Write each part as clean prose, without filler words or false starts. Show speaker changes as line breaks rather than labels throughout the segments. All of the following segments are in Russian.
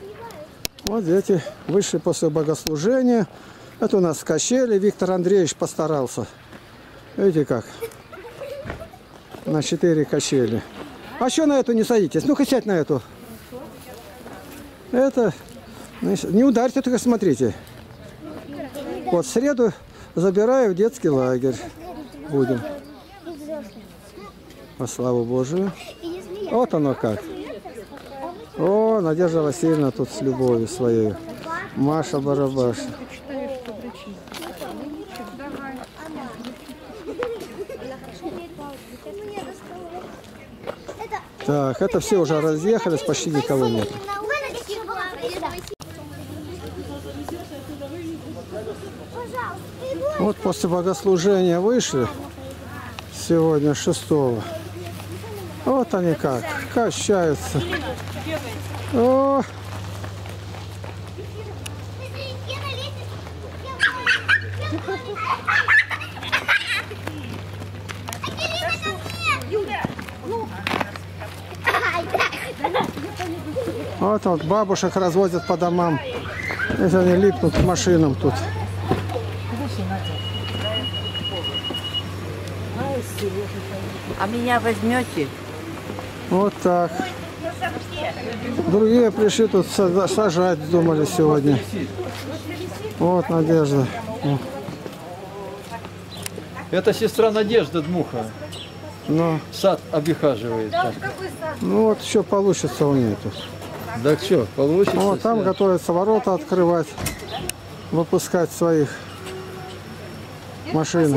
Вот дети вышли после богослужения. Это у нас качели. Виктор Андреевич постарался. Видите как? На 4 качели. А что на эту не садитесь? Ну-ка сядь на эту. Это... Не ударьте, только смотрите. Вот в среду забираю в детский лагерь. Будем. Во славу Божию. Вот оно как. О, Надежда Васильевна тут с любовью своей. Маша Барабаша. Так, это все уже разъехались, почти никого нет. Вот после богослужения вышли сегодня 6-го. Вот они как, качаются. О! Вот бабушек развозят по домам. Если они липнут к машинам тут.
А меня возьмете?
Вот так. Другие пришли тут сажать, думали сегодня. Вот Надежда.
Это сестра Надежда Дмуха.
Но.
Сад обихаживает. Так.
Ну вот еще получится у нее тут.
Так что, получится?
Вот там
все.
готовятся ворота открывать, выпускать своих машин.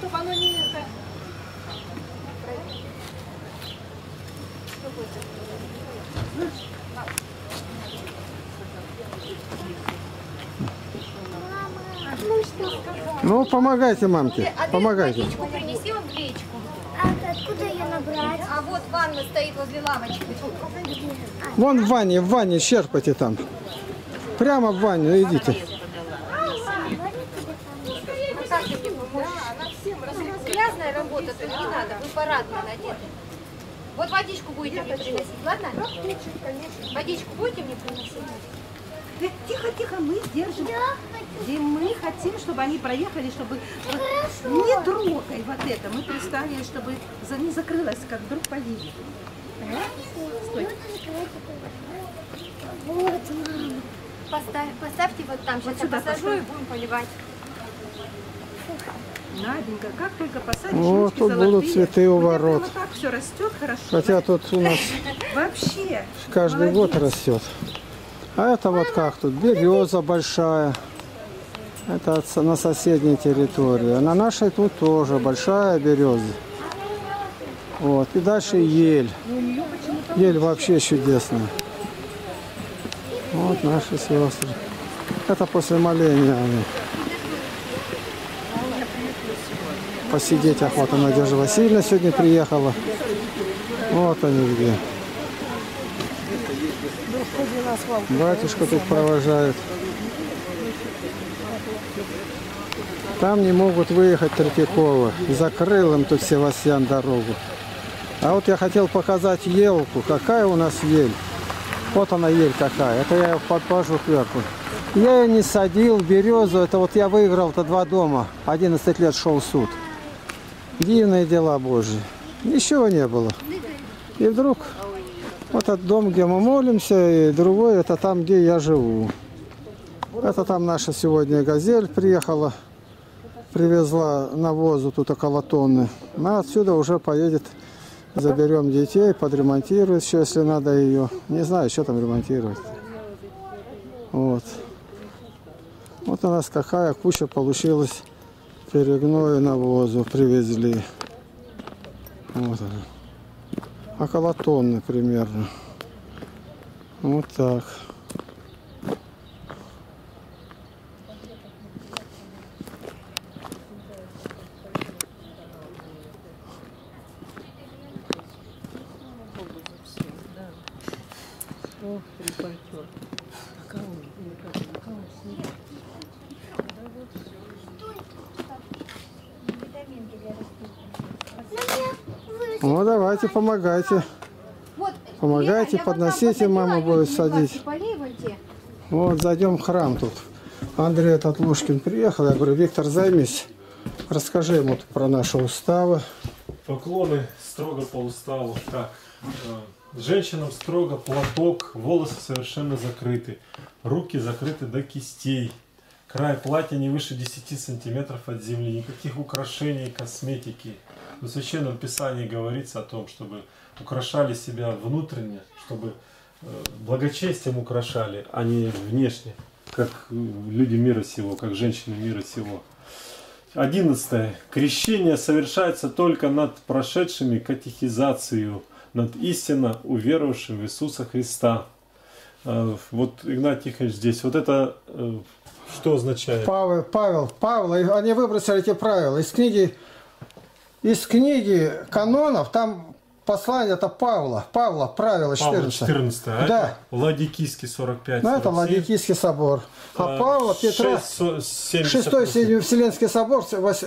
Ну, помогайте мамке, помогайте.
Принеси он гречку. А откуда ее набрать? А вот ванна стоит возле лавочки.
Вон в ванне черпайте там. Прямо в ванну идите.
Грязная работа, то не надо, вы парадно надеты. Вот водичку будете мне приносить, ладно? Водичку будете мне приносить?
Тихо, тихо, мы держим. И мы хотим, чтобы они проехали, чтобы... Не трогай вот это. Мы представили, чтобы не закрылась, как вдруг поедет. Стой.
Вот, поставьте вот там, сейчас я посажу и будем поливать.
Наденька, как только посадишь,
Вот тут будут цветы у ворот.
Вот так все растет хорошо.
Хотя тут у нас
вообще
каждый год растет. А это вот как тут, береза большая. Это на соседней территории. А на нашей тут тоже большая береза. Вот. И дальше ель. Ель вообще чудесная. Вот наши сестры. Это после моления они. Посидеть охота. Надежда Васильевна сегодня приехала. Вот они где. Батюшка тут провожает. Там не могут выехать Третьяковы. Закрыл им тут Севастьян дорогу. А вот я хотел показать елку. Какая у нас ель. Вот она ель какая. Это я ее подпажу кверху. Я ее не садил, березу. Это вот я выиграл-то 2 дома. 11 лет шел суд. Дивные дела Божьи. Ничего не было. И вдруг вот этот дом, где мы молимся, и другой, это там, где я живу. Это там наша сегодня газель приехала. Привезла навозу тут около тонны. А отсюда уже поедет, заберем детей, подремонтирует еще, если надо ее. Не знаю, что там ремонтировать. Вот. Вот у нас какая куча получилась перегноя навозу привезли. Вот она. Около тонны примерно. Вот так. Ну давайте, помогайте. Помогайте, подносите, мама будет садить.
Поливайте.
Вот, зайдем в храм тут. Андрей Татлушкин приехал. Я говорю, Виктор, займись. Расскажи ему про наши уставы.
Поклоны строго по уставу. Так, женщинам строго платок, волосы совершенно закрыты, руки закрыты до кистей. Край платья не выше 10 сантиметров от земли. Никаких украшений, косметики. В Священном Писании говорится о том, чтобы украшали себя внутренне, чтобы благочестием украшали, а не внешне, как люди мира сего, как женщины мира сего. 11. Крещение совершается только над прошедшими катехизацию, над истинно уверовавшим в Иисуса Христа. Вот Игнат Тихонович здесь. Вот это что означает?
Павел, они выбросили эти правила. Из книги канонов, там послание это Павла, правило 14.
14, а
да.
Это Ладикийский 45.
Ну, это Ладикийский собор. А Павла, Петра, 6-й Вселенский собор,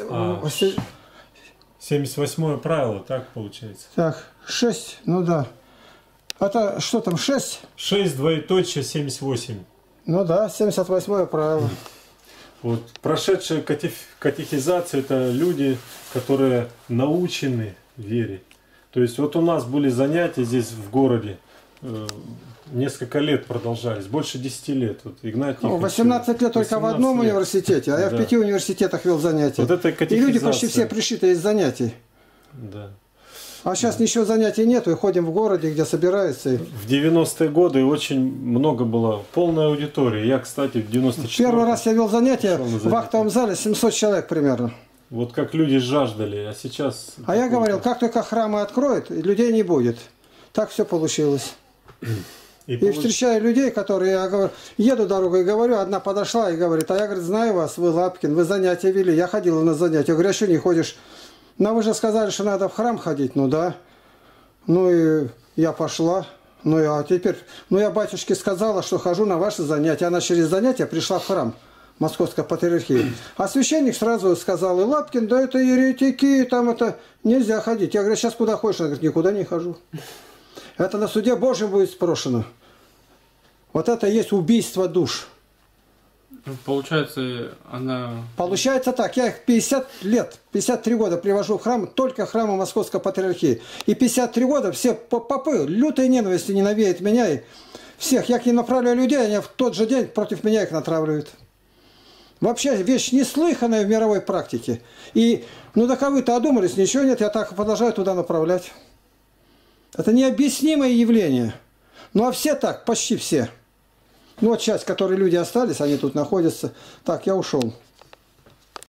78 правило, так получается.
Так, 6, ну да. Это что там, 6?
6, двоеточие, 78.
Ну да, 78 правило.
Вот. Прошедшие катехизацию это люди, которые научены вере. То есть вот у нас были занятия здесь в городе, несколько лет продолжались, больше 10 лет. Вот Игнат Тихонович,
18 лет только в одном университете, а я в 5 университетах вел занятия.
Вот это
и люди почти все пришиты из занятий.
Да.
А сейчас ничего занятий нету, и ходим в городе, где собираются.
В 90-е годы очень много было, полная аудитория. Я, кстати, в 94-м...
Первый раз я вел занятия в актовом зале, 700 человек примерно.
Вот как люди жаждали, а сейчас...
А я говорил, как только храмы откроют, людей не будет. Так все получилось. И встречаю людей, которые, я говорю, еду дорогой и говорю, одна подошла и говорит, а я, говорит, знаю вас, вы Лапкин, вы занятия вели. Я ходила на занятия. Я говорю, а что не ходишь? Но вы же сказали, что надо в храм ходить. Ну да. Ну и я пошла. Ну а теперь, ну я батюшке сказала, что хожу на ваши занятия. Она через занятия пришла в храм Московской патриархии. А священник сразу сказал, и Лапкин, да это еретики, там это нельзя ходить. Я говорю, сейчас куда ходишь? Она говорит, никуда не хожу. Это на суде Божьем будет спрошено. Вот это и есть убийство душ.
Получается, она...
Получается так, я их 50 лет, 53 года привожу в храм, только храмы Московской патриархии. И 53 года все попы лютой ненависти ненавидят меня и всех. Я к ним направляю людей, они в тот же день против меня их натравливают. Вообще вещь неслыханная в мировой практике. И, ну так а вы-то одумались, ничего нет, я так продолжаю туда направлять. Это необъяснимое явление. Ну а все так, почти все. Ну вот часть, которые люди остались, они тут находятся. Так, я ушел.